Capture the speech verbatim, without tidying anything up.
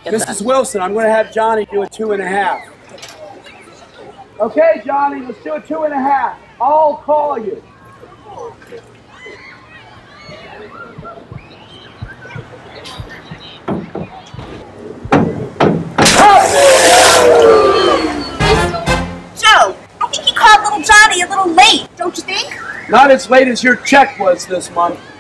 Missus Wilson, I'm going to have Johnny do a two and a half. Okay, Johnny, let's do a two and a half. I'll call you. Joe, I think you called little Johnny a little late, don't you think? Not as late as your check was this month.